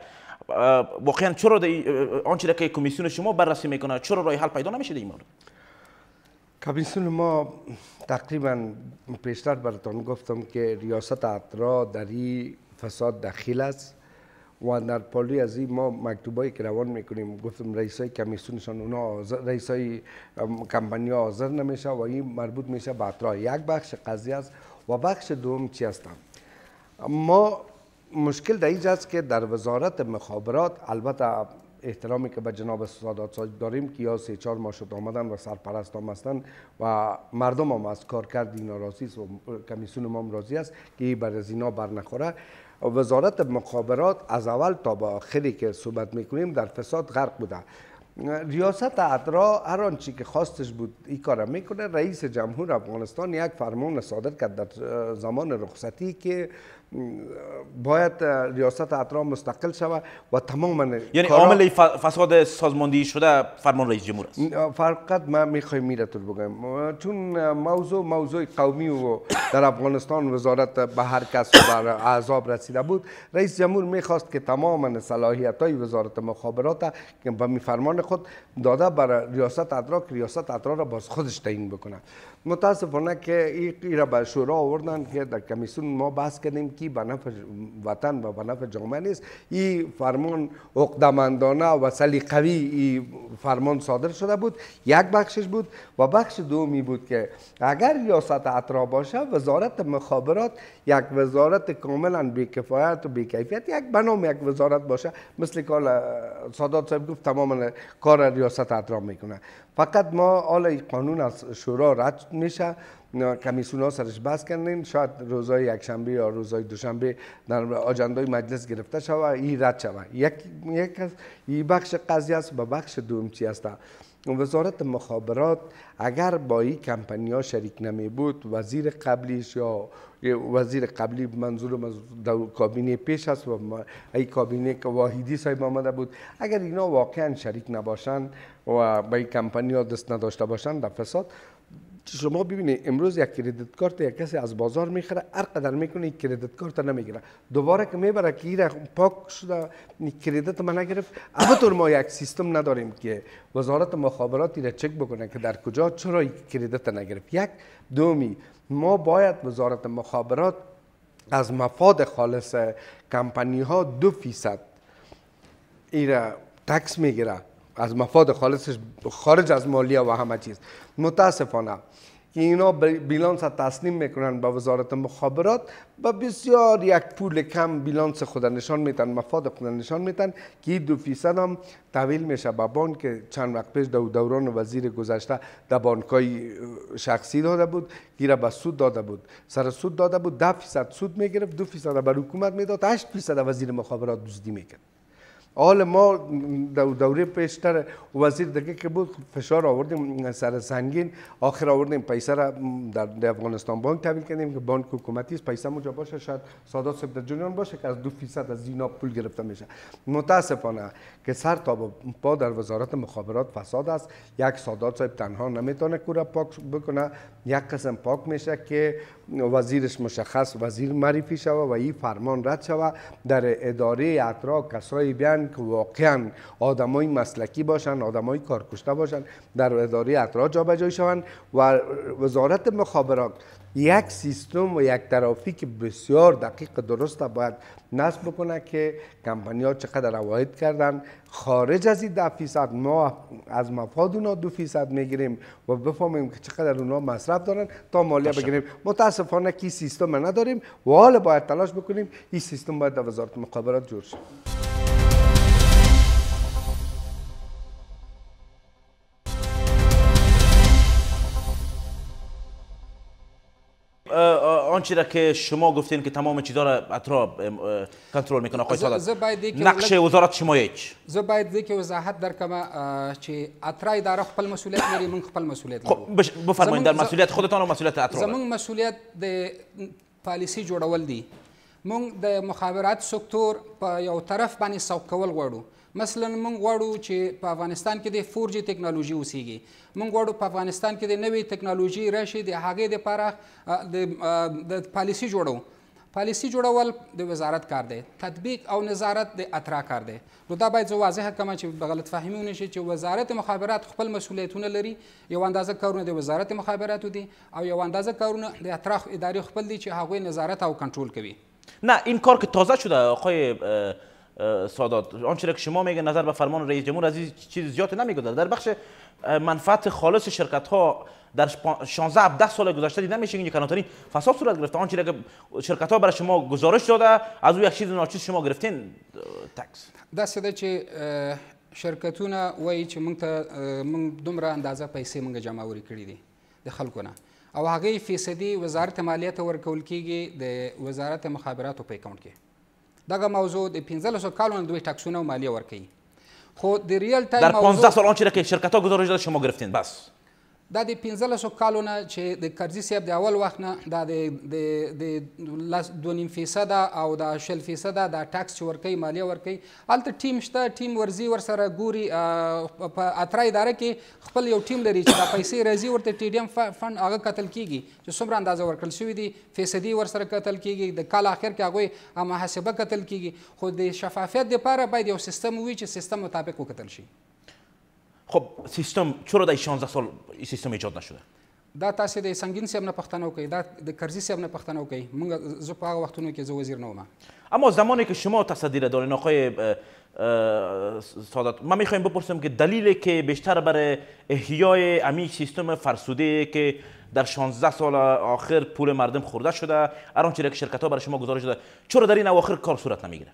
A: واقعا چرا آنچه که کمیسیون شما بررسی میکنه چرا راه حل پیدا نمیشه این مورد؟
C: کمیسیون ما تقریبا پیشتر براتون گفتم که ریاست اترا در این فساد دخیل است و در پالی از این ما مکتوبایی که روان میکنیم گفتم رئیسای کمیسیونشان اونا رئیسای کمپانی ها حاضر نمیشه و این مربوط میشه به اترا. یک بخش قضیه است و بخش دوم چی است؟ ما مشکل در اینجا است که در وزارت مخابرات البته احترامی که به جناب سادات صاحب داریم که یا 3-4 ماه شد آمدن و سرپرست هم هستند و مردم هم از کارکرد اینا راضی است و کمیسیون ما هم راضی است که بر از اینا بر نخوره. وزارت مخابرات از اول تا به آخری که صحبت میکنیم در فساد غرق بوده. ریاست اترا هر آنچه که خواستش بود این کار میکنه. رئیس جمهور افغانستان یک فرمان صادر کرد در زمان رخصتی که باید ریاست اطراف مستقل شود و تماما
A: یعنی عامل فساد سازماندهی شده فرمان رئیس جمهور است.
C: فقط من میخوایم میرتون بگم چون موضوع قومی و در افغانستان وزارت به هر کس و بر احزاب رسیده بود، رئیس جمهور میخواست که تماما صلاحیت های وزارت مخابرات که به فرمان خود داده بر ریاست اطراف، ریاست اطراف را باز خودش تعیین بکنه. متاسفانه که این را به شورا آوردن که در کمیسیون ما بحث کردیم که به نفع وطن و به نفع جامعه نیست. این فرمان عقده‌مندانه و سلیقه‌ای این فرمان صادر شده بود، یک بخشش بود و بخش دومی بود که اگر ریاست اطراف باشه وزارت مخابرات یک وزارت کاملا بی‌کفایت و بی‌کیفیت یک بنام یک وزارت باشه، مثل که سادات صاحب گفت تماما کار ریاست اطراف میکنه. فقط ما حالا قانون از شورا رد میشه، کمیسیون ها سرش بحث کردیم، شاید روزای یکشنبه یا روزای دوشنبه در آجندای مجلس گرفته شود این رد شود. یک از این بخش قضیه است. به بخش دوم چی است؟ وزارت مخابرات اگر با این کمپانی ها شریک نمی بود، وزیر قبلیش یا وزیر قبلی منظور کابینه پیش است و ای کابینه که واحدی صاحب آمده بود، اگر اینا واقعا شریک نباشند و به این کمپانی ها دست نداشته باشند در فساد، شما ببینید امروز یک کردیت کارت یک کسی از بازار میخره، هر قدر میکنه یک کردیت کارت نمیگیره، دوباره که میبره که این پاک شده کردیت ما نگرفت. البته ما یک سیستم نداریم که وزارت مخابرات را چک بکنه که در کجا چرا کردیت نگرفت. یک دومی ما باید وزارت مخابرات از مفاد خالص کمپانی ها 2% ایرا تکس میگیره، از مفاد خالصش خارج از مالیه و همه چیز. متاسفانه که اینا بیلانس تسلیم میکنن به وزارت مخابرات و بسیار یک پول کم بیلانس خود نشان میتن، مفاد خود نشان میتن که 2% هم تحویل میشه به بانک که چند وقت پیش دوران وزیر گذشته در بانکای شخصی داده بود، گیره به سود داده بود، سر سود داده بود، 10% سود میگرفت، 2% به حکومت میداد، 8% وزیر مخابرات دزدی میکرد. حال ما دوره پیشتر وزیر دیگه که بود فشار آوردیم سر سنگین، آخر آوردیم پیسه را در افغانستان بانک تحویل کردیم که بانک حکومتی است، پیسه اونجا باشه، شاید سادات صاحب در جریان باشه که از 2% از اینا پول گرفته میشه. متاسفانه که سر تا پا در وزارت مخابرات فساد است. یک سادات صاحب تنها نمیتونه کورا پاک بکنه، یک قسم پاک میشه که وزیرش مشخص وزیر معرفی شوه و این فرمان رد شوه، در اداره اطراف کسایی بیان که واقعا آدمای مسلکی باشن، آدمای کارکشته باشن، در اداره اطراف جابجایی شوند و وزارت مخابرات یک سیستم و یک ترافیک بسیار دقیق درست باید نصب بکنه که کمپانی ها چقدر عواید کردن، خارج از این 10% ما از مفاد اونا 2% میگیریم و بفهمیم که چقدر اونا مصرف دارن تا مالیه بگیریم. متاسفانه که این سیستم نداریم و حالا باید تلاش بکنیم این سیستم باید در وزارت مخابرات جور شه.
A: آنچه را که شما گفتین که تمام چیزها را اطراف کنترل میکنه آقای سادات، نقش وزارت شما یک
B: زه باید دې کې وضاحت درکم چې اطراف اداره خپل مسئولیت لري، موږ خپل مسئولیت لرو.
A: بفرمایید در مسئولیت خودتان و مسئولیت اطراف.
B: زموږ مسئولیت د پالیسی جوړول دي. موږ د مخابرات سکتور په یو طرف باندې سوق کول غواړو. مثلا موږ غواړو چې په افغانستان کې د 4G ټکنالوژي اوسیږي. موږ غواړو په افغانستان کې د نوې ټکنالوژي راشي، د هغې دپاره د پالیسي جوړو. پالیسي جوړول د وزارت کار دی، تطبیق او نظارت د اطراع کار دی. نو دا باید زه واضحه کړم چې به غلط فهمي ونه شي چې وزارت مخابرات خپل مسئولیتونه لري، یو اندازه کارونه د وزارت مخابراتو دي او یو اندازه کارونه د اطراف ادارې خپل دي چې هغوی نظارت او کنټرول کوي.
A: نه این کار که تازه شده آقای سادات، آنچه که شما میگه نظر به فرمان رئیس جمهور از این چیز زیاد نمیگذره. در بخش منفعت خالص شرکت ها در 16-17 سال گذشته دیده میشه که کلانتری فساد صورت گرفته. آنچه که شرکت ها برای شما گزارش داده از او یک چیز ناچیز شما گرفتین تکس.
B: داسې ده چې شرکتونه وایي چې موږ دومره اندازه پیسې موږ جمع کړي دي د خلکو نه او هغې فیصدي وزارت مالیه ته ورکول کیږي د وزارت مخابراتو په اکاونټ کې. دغه موضوع د 1500 کالو نه دوی ټکسونه او مالیه ورکوي. خو د ریل تایم
A: در 15 سال آنچه که شرکت ها گزارش داده شما گرفتین بس.
B: دا د 1500 کالو نه چې د کرزي صاحب د اول وخت نه دا د 2.5% او دا 0.5% دا ټاکس چې ورکوي مالیه ورکوي هلته ټیم شته ټیم ورځي ورسره ګوري په اترا اداره کې خپل یو ټیم لري چې دا پیسې راځي ورته ټي ډي ایم فنډ هغه کتل کیږي چې څومره اندازه ورکړل شوي دي فیصدي ورسره کتل کیږي د کال اخر کې هغوی محاسبه کتل کیږي خو د شفافیت دپاره باید یو سیستم وي چې سیستم مطابق وکتل شي.
A: خب سیستم چرا در 16 سال این سیستم ایجاد نشده؟
B: دا تاسو د سنگین صاحب نه پوښتنه وکړئ دا د کرزي صاحب نه پوښتنه وکړئ موږ زه په هغه وختونو کې زه وزیر نه وم.
A: اما زمانی که شما تصدی را دارین آقای سادات ما میخوایم بپرسیم که دلیلی که بیشتر برای احیای امی سیستم فرسوده که در 16 سال آخر پول مردم خورده شده الان چیزی که شرکت‌ها برای شما گزارش داده چرا در این اواخر کار صورت نمیگیره؟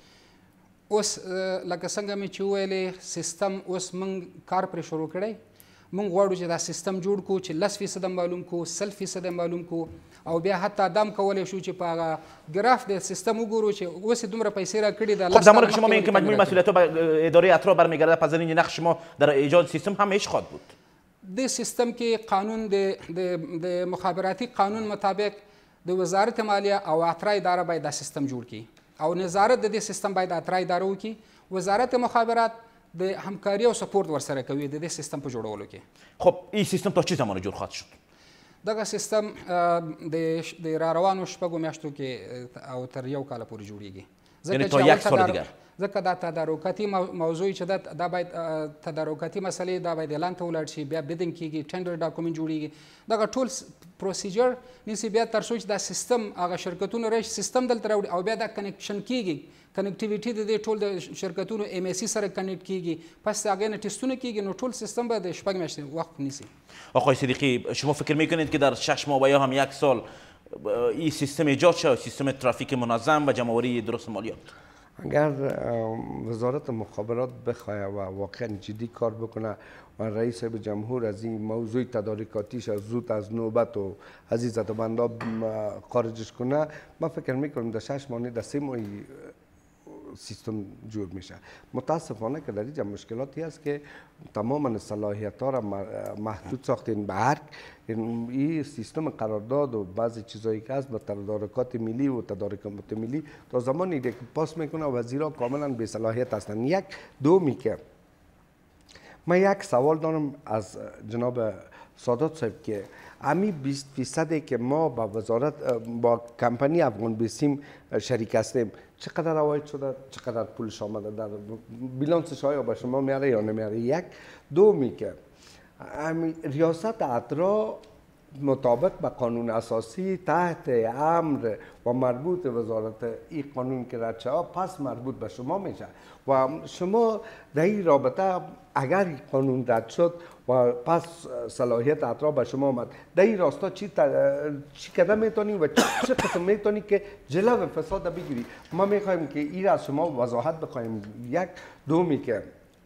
B: اوس لکه څنګه مې چې وویلې سیستم اوس موږ کار پرې شروع کړی موږ غواړو چې دا سیستم جوړ کړو چې 10% معلوم کړو 100% معلوم کړو او بیا حتی دام کولی شو چې په هغه ګراف د سیستم وګورو چې اوس دومره پیسې راکړي د
A: خب زمانی که شما میگین که مجموع مسئولیت‌ها به اداره اترا برمیگرده پس این نقش شما در ایجاد سیستم هم ایش خواهد بود.
B: د سیستم کې قانون د مخابراتی قانون مطابق د وزارت مالیه او اترا اداره باید دا سیستم جوړ کړي او نظارت د دې سیستم باید اترا اداره وکړي. وزارت مخابرات د همکاري او سپورت ورسره کوي د دې سیستم په جوړولو کې.
A: خب این سیستم تا چه زمان جوړ خواهد شد؟
B: دغه سیستم د را روانو شپږو میاشتو کې او تر یو کال پورې جوړیږي.
A: یعنی تا یک سال دیگر؟
B: ځکه دا تدارکاتي موضوع چې دا باید تدارکاتي مسلې دا باید اعلان ته ولاړ شي بیا بیدنګ کیږي ټینډر ډاکومنټ جوړیږي دغه ټول پروسیجر نیسي بیا تر څو چې دا سیستم هغه شرکتونو راشي سیستم دلته راوړي او بیا دا کنیکشن کیږي کنیکټیویټي د دې ټول د شرکتونو ایم ایس سی سره کنیکټ کیږي پس هغه نه ټیسټونه کیږي نو ټول سیستم به د شپږ میاشتې وخت نیسي.
A: آقای صدیقی شما فکر میکنید که در 6 ماه و یا هم یک سال این سیستم ایجاد شد سیستم ترافیک منظم و جمع‌آوری درست مالیات؟
C: اگر وزارت مخابرات بخواه و واقعا جدی کار بکنه و رئیس جمهور از این موضوع تدارکاتیش از زود از نوبت و از این زدبندا خارجش کنه من فکر میکنم در 6 ماه در 3 ماه سیستم جور میشه. متاسفانه که در اینجا مشکلاتی است که تماما صلاحیت ها را محدود ساختین به هر این سیستم قرارداد و بعضی چیزایی که هست با تدارکات ملی و تدارکات ملی تا زمانی که پاس میکنه وزیرا کاملا بی صلاحیت هستند. یک دومی که من یک سوال دارم از جناب سادات صاحب که امی 20% که ما با وزارت با کمپانی افغان بیسیم شریک هستیم چقدر عواید شده چقدر پولش آمده در بیلانسش آیا به شما میاره یا نمیاره؟ یک دومی که ریاست اترا مطابق به قانون اساسی تحت امر و مربوط وزارت این قانون که رد شد پس مربوط به شما میشه و شما در این رابطه اگر قانون رد شد و پس صلاحیت اترا به شما آمد در این راستا چی قدم میتونی و چه قسم میتونی که جلو فساد بگیری؟ ما میخوایم که این از شما وضاحت بخوایم. یک دومی که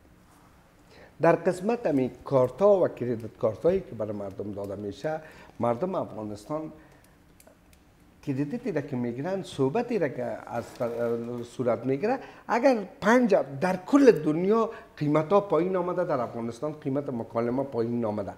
C: در قسمت امی کارتا و کریدیت کارتایی که برای مردم داده میشه مردم افغانستان کریدیتی را که میگیرن صحبتی را که از صورت میگیره اگر 5 در کل دنیا قیمت ها پایین آمده در افغانستان قیمت مکالمه پایین آمده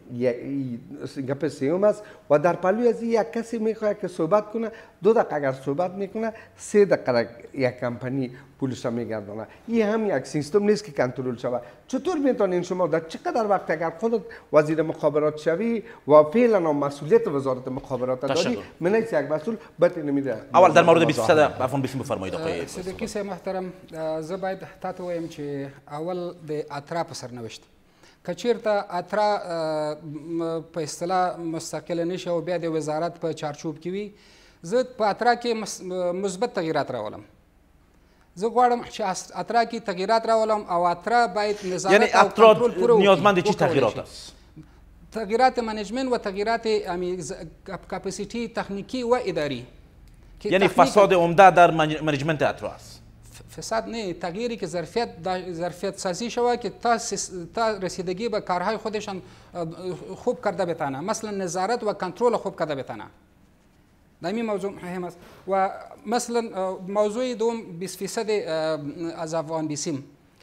C: گپ سیوم است و در پلوی از یک کسی میخواد که صحبت کنه 2 دقیقه اگر صحبت میکنه 3 دقیقه یک کمپانی پولش میگردونه. این هم یک سیستم نیست که کنترل شود. چطور میتونین شما در چقدر وقت اگر خودت وزیر مخابرات شوی و فعلا مسئولیت وزارت مخابرات داری منیس یک مسئول بد نمیده؟
A: اول در مورد 20% افغان بیسیم بفرمایید آقای
B: صدیقی صاحب محترم زه باید تاسو وایم چې اول د اترا په سرنوشت کچیرته اترا په اصطلاح مستقله نشي او بیا د وزارت په چارچوب کې وي زه په اترا کې مثبت تغییرات راولم. زه غواړم چې اترا کې تغییرات راولم او اترا باید نظارت او کنترل پوره
A: نیازمند چی تغییرات است؟
B: تغییرات منیجمنت و تغییرات کپاسیتی تکنیکی و اداری.
A: یعنی فساد عمده در منیجمنت اترا است.
B: فساد نه تغییری که ظرفیت سازی شود که تا رسیدگی به کارهای خودشان خوب کرده بتانه مثلا نظارت و کنترل خوب کرده بتانه. دائمی موضوع مهم است و مثلا موضوع دوم 20% از افغان بیسیم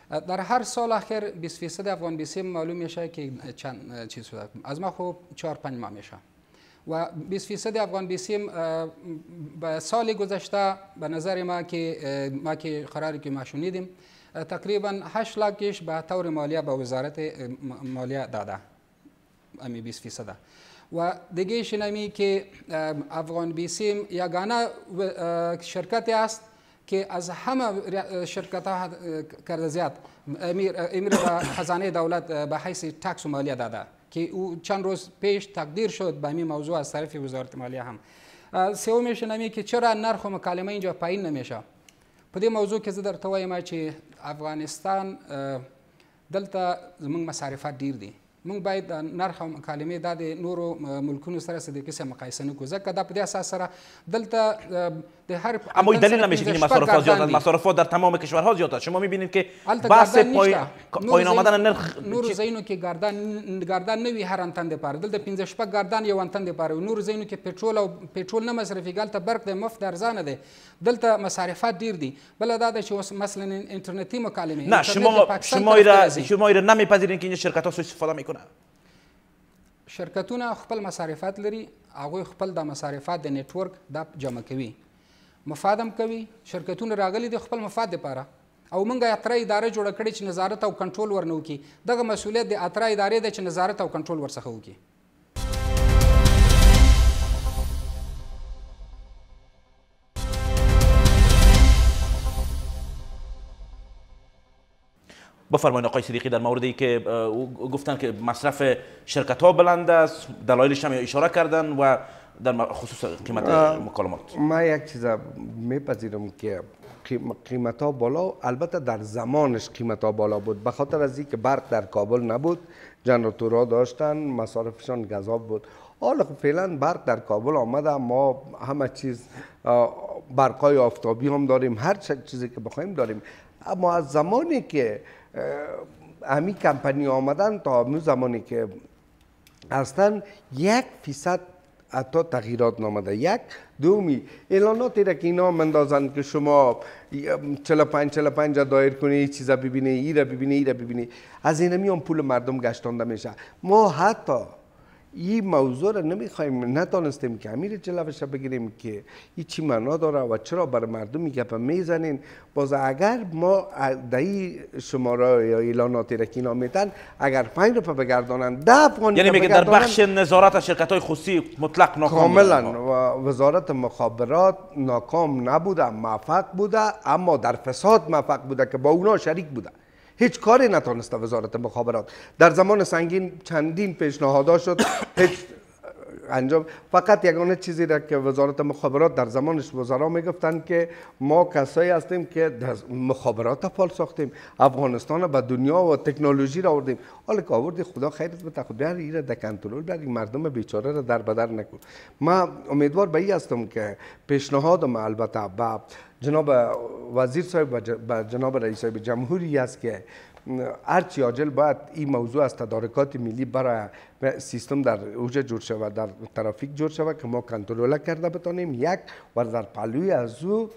B: در هر سال آخر 20% افغان بیسیم معلوم میشه که چند چیز شده. از ما خوب 4-5 ماه میشه و 20% افغان بیسیم به سال گذشته به نظر ما که قراری که ما شنیدیم تقریبا 8 لاکش به طور مالیه به وزارت مالیه داده امی 20%. و دیگه شنمی که افغان بیسیم یگانه شرکتی است که از همه شرکت ها کرده زیاد امیر به خزانه دولت به حیث تکس و مالیه داده که او چند روز پیش تقدیر شد به این موضوع از طرف وزارت مالیه هم. سومش نمی که چرا نرخ و مکالمه اینجا پایین نمیشه. په دې موضوع کې زه درته وایم چې افغانستان دلته زموږ مصارفات ډیر دي. موږ باید نرخ او مکالمې دا د نورو ملکونو سره څه د کیسه مقایسه نه کړو ځکه دا په دې اساس سره دلته د هر
A: اما این دلیل نمیشه که مصارفات زیاد است. مصارفات در تمام کشورها زیاد است. شما میبینید که بحث پایین آمدن نرخ
B: نور زینو کې گردان نوی هر انتن لپاره دلته 15 شپږ گردان یو انتن لپاره نور زینو کې پټرول نه مصرفي ګالته برق د مفت ارزانه ده دلته مصارفات ډیر دي. بل دا چې مثلا اینترنتی مکالمه
A: نه شما را نمیپذیرین که این شرکت ها سوء استفاده میکنن.
B: شرکتونه خپل مصارفات لري هغه خپل د مصارفات د نتورک د جمع کوي مفادم کوي شرکتونه راغلي د خپل مفاد لپاره او موږ اترا اداره جوړ کړې چې نظارت او کنټرول ورنو کی دغه مسولیت د اترا ادارې د چې نظارت او کنټرول ورڅخه وکي.
A: بفرمایید آقای صدیقی در موردی که گفتن که مصرف شرکت ها بلند است دلایلش هم اشاره کردن و در خصوص قیمت مکالمات
C: ما یک چیز میپذیرم که قیمت ها بالا البته در زمانش قیمت ها بالا بود به خاطر از اینکه برق در کابل نبود جنراتورها داشتن مصارفشان گزاف بود. حالا فعلا برق در کابل آمده ما همه چیز برقای آفتابی هم داریم هر چیزی که بخوایم داریم اما از زمانی که همین کمپانی آمدن تا همون زمانی که هستن 1% حتی تغییرات نامده. یک دومی اعلاناتی را که اینا مندازن که شما 45 دایر کنی این چیزا ببینی ای را ببینی از این هم پول مردم گشتانده میشه. ما حتی این موضوع را نمیخوایم نتانستیم که امیر جلوش بگیریم که این چی معنا داره و چرا بر مردم میگپ میزنین. باز اگر ما در این شماره یا اعلاناتی را که اینا میتن اگر 5 روپیه بگردانن 10 افغانی
A: یعنی میگه در بخش نظارت از شرکت های خصوصی مطلق ناکام
C: کاملا و وزارت مخابرات ناکام نبوده موفق بوده اما در فساد موفق بوده که با اونا شریک بوده. هیچ کاری نتونسته وزارت مخابرات در زمان سنگین چندین پیشنهادها شد هیچ انجام. فقط یگانه چیزی را که وزارت مخابرات در زمانش وزرا میگفتن که ما کسایی هستیم که در مخابرات فعال ساختیم افغانستان به دنیا و تکنولوژی را آوردیم. حالا که آوردی خدا خیرت بده خود بیار ایره در کنترل بر این مردم بیچاره را در بدر نکن. ما امیدوار به این هستم که پیشنهادم البته با جناب وزیر صاحب و جناب رئیس صاحب جمهوری است که هرچی عاجل باید این موضوع از تدارکات ملی برای سیستم در اوج جور شود در ترافیک جور شود که ما کنترل کرده بتانیم. یک و در پلوی از او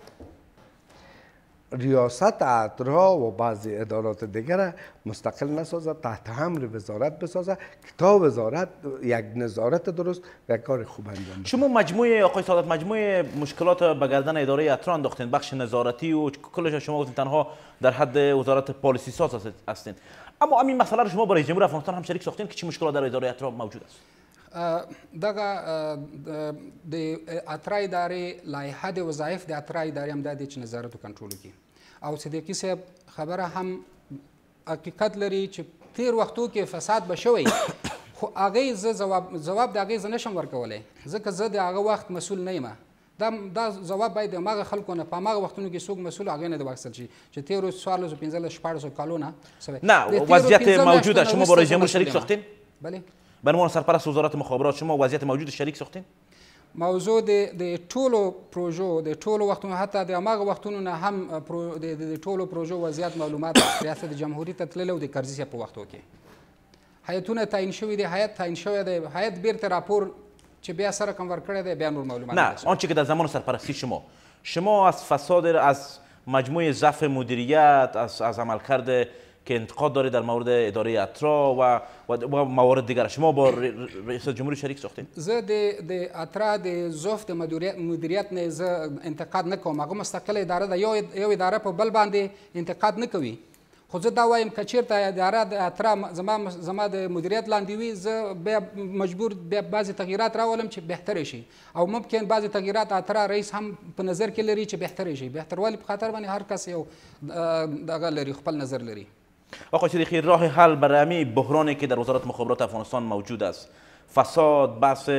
C: ریاست اترا و بعضی ادارات دیگر مستقل نسازد تحت امر وزارت بسازد که تا وزارت یک نظارت درست و کار خوب انجام بده.
A: شما مجموعه آقای سعادت مجموعه مشکلات به گردن اداره اترا انداختین بخش نظارتی و کلش شما گفتین تنها در حد وزارت پالیسی ساز هستین اما همین مسئله رو شما با رئیس جمهور افغانستان هم شریک ساختین که چه مشکلات در اداره اترا موجود است؟
B: دغه د اترا ادارې لایحه د وظایف د اترا ادارې هم د نظارت او کنټرول کوي او صدیقي صاحب خبره هم حقیقت لري چې تیر وختو کې فساد به شوی خو هغې زه ځواب د هغې زه نشم ورکولی ځکه زه د هغه وخت مسؤل نه یم. دا ځواب باید د هماغه خلکو نه په هماغه وختونو کې څوک مسؤل هغې نه د واخیستل شي چې تیرو 1415 کالو نه
A: نه وضعیت موجوده شما با رئیس جمهور شریک ساختین؟
B: بله
A: به عنوان سرپرست وزارت مخابرات شما وضعیت موجود شریک ساختین؟
B: موضوع د ټولو پروژو د ټولو وختونو حتی د هماغه وختونو نه هم د ټولو پروژو وضعیت معلومات ریاست جمهوریت ته تللی و د کرزي په وختو کې هیئتونه تعیین شوي دي هیئت تعیین شوی دی هیئت بیرته راپور چې بیا سره کنور کړی دی بیا نور معلومات
A: نه آنچه که در زمان سرپرستی شما از فساد از مجموعه ضعف مدیریت از عملکرد که انتقاد داره در مورد اداره اترا و موارد دیگر. شما با رئیس جمهور شریک ساختین؟
B: زه د اترا د ضعف مدیریت نه زه انتقاد نه کوم. هغه مستقله اداره ده، یو اداره په بل باندې انتقاد نه کوي. خو زه دا وایم که چېرته اداره د اترا زما د مدیریت لاندې وي، زه بیا مجبور بیا بعضې تغییرات راولم چې بهتره شي، او ممکن بعضې تغییرات اترا رئیس هم په نظر کې لري چې بهتره شي. بهتروالي په خاطر باندې هر کس یو دغه لري، خپل نظر لري.
A: آقای صدیقی، راه حل برای همین بحرانی که در وزارت مخابرات افغانستان موجود است، فساد،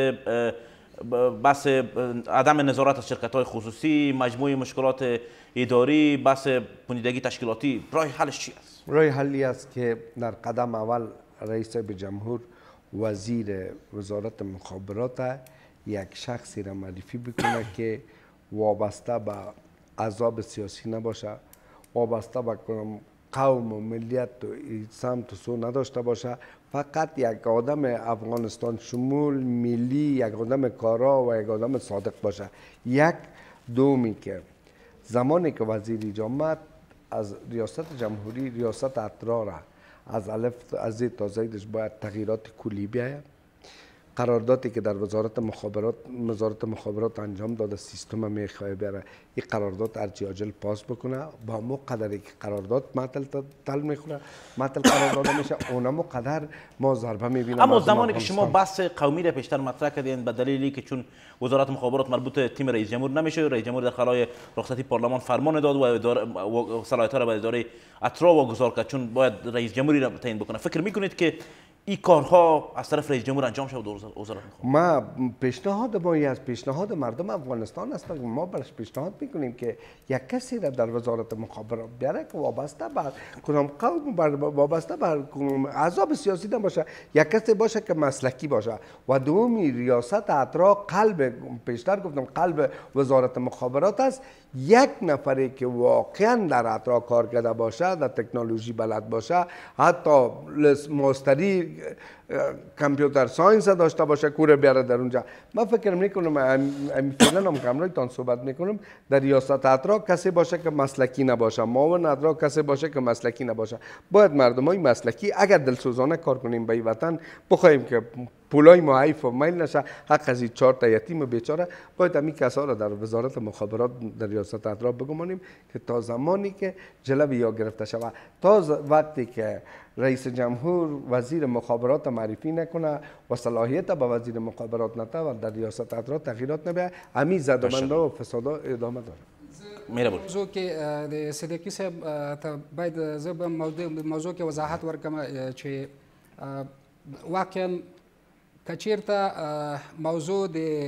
A: بحث عدم نظارت از شرکت‌های خصوصی، مجموعه مشکلات اداری، بحث پوشیدگی تشکیلاتی، راه حلش چی است؟
C: راه حلی است که در قدم اول رئیس جمهور وزیر وزارت مخابرات یک شخصی را معرفی بکنه که وابسته به احزاب سیاسی نباشه، وابسته به قوم و ملیت و سمت و سو نداشته باشه، فقط یک آدم افغانستان شمول ملی، یک آدم کارا و یک آدم صادق باشه. یک دومی که زمانی که وزیر جامعه از ریاست جمهوری ریاست اترا را از الف از زید تا زیدش باید تغییرات کلی بیاید. قراردادی که در وزارت مخابرات انجام داده سیستم میخواه بیاره، این قرارداد ارچی عاجل پاس بکنه. با مو قدری که قرارداد معطل میخوره، معطل قرارداد میشه، اونمو قدر ما ضربه میبینیم.
A: اما زمانی که شما بحث قومی را پیشتر مطرح کردین به دلیلی که چون وزارت مخابرات مربوط تیم رئیس جمهور نمیشه، رئیس جمهور در خلای رخصتی پارلمان فرمان داد و صلاحیت‌ها را به اداره اترا واگذار کرد چون باید رئیس جمهوری را تعیین بکنه. فکر میکنید که این کارها از طرف رئیس جمهور انجام شود وزارت مخابرات؟
C: ما پیشنهاد ما از پیشنهاد مردم افغانستان است. ما برش پیشنهاد میکنیم که یک کسی را در وزارت مخابرات بیاره که وابسته بر کدام قوم، وابسته بر احزاب سیاسی نباشه، یک کسی باشه که مسلکی باشه. و دومی ریاست اترا قلب، پیشتر گفتم قلب وزارت مخابرات است. یک نفری که واقعا در اترا کار کرده باشه، در تکنولوژی بلد باشه، حتی ماستری کامپیوتر ساینس داشته باشه، کوره بیاره در اونجا. من فکر میکنم فعلا هم کامرایتان صحبت میکنم در ریاست اترا کسی باشه که مسلکی نباشه، معاون اترا کسی باشه که مسلکی نباشه. باید مردمای مسلکی اگر دلسوزانه کار کنیم به وطن، بخوایم که پولای ما حیف و میل نشه، حق از 4 تا یتیم بیچاره، باید همین کسا را در وزارت مخابرات در ریاست اترا بگمانیم که تا زمانی که جلوی یا گرفته شود، تا وقتی که رئیس جمهور وزیر مخابرات معرفی نکنه و صلاحیت به وزیر مخابرات نده و در ریاست اترا تغییرات نبیه، همین زدمنده و فسادا ادامه داره.
B: موضوع کې د صدیقی صاحب ته باید زه به موضوع کې وضاحت ورکم چې واقعا که چیرته موضوع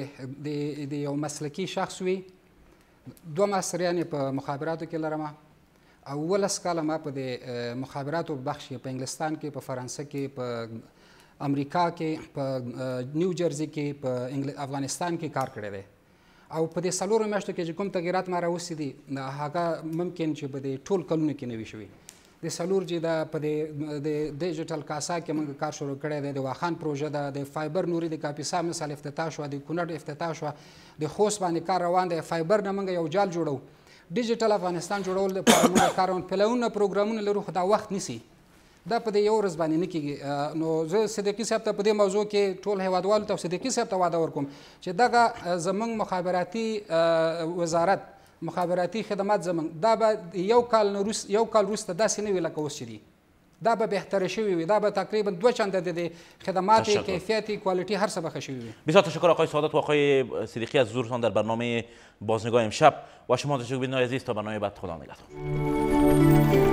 B: د یو مسلکی شخص وي، 2 ماستریانې په مخابراتو کې لرم، او 11 کاله ما په د مخابراتو بخش کې په انګلستان کې، په فرانسه کې، په امریکا کې، په نیو جرزي کې، په افغانستان کې کار کړی دی. او په دې 4 میاشتو کې چې کوم تغییرات ما راوستي دي هغه ممکن چې په دې ټول کلونو کې نه وي شوي. د 4 چې دا په د ډیجیټل کاسا کې موږ کار شروع کړی دی، د واخان پروژه ده، د فایبر نوري د کاپیسا مثال افتتاح شوه، د کونړ افتتاح شوه، د خوست باندې کار روان دی. فایبر نه موږ یو جال جوړو، ډیجیټل افغانستان جوړول لپاره موږ کار پلانونه پروګرامونه لرو، خو دا وخت نیسي. دا په دې یو ورځ باندې نه کېږي. نو زه صدیقي صاحب ته په دې موضوع کې ټول هیوادوالو ته صدیقي صاحب ته وعده ورکوم چې دغه زموږ مخابراتي وزارت، مخابراتي خدمات زموږ، دا به یو کال وروسته داسې نه وي لکه اوس چې دي. دا به بهتره شوي وي، دا به تقریبا 2 چنده د خدمات کیفیت کوالتی هر څه به ښه شوي وي.
A: بسیار تشکر آقای سعادت و آقای صدیقی از حضورتان در برنامه بازنگاه امشب و شما تشکر بیننده عزیز. تا برنامه بعد، خدا نگهدار.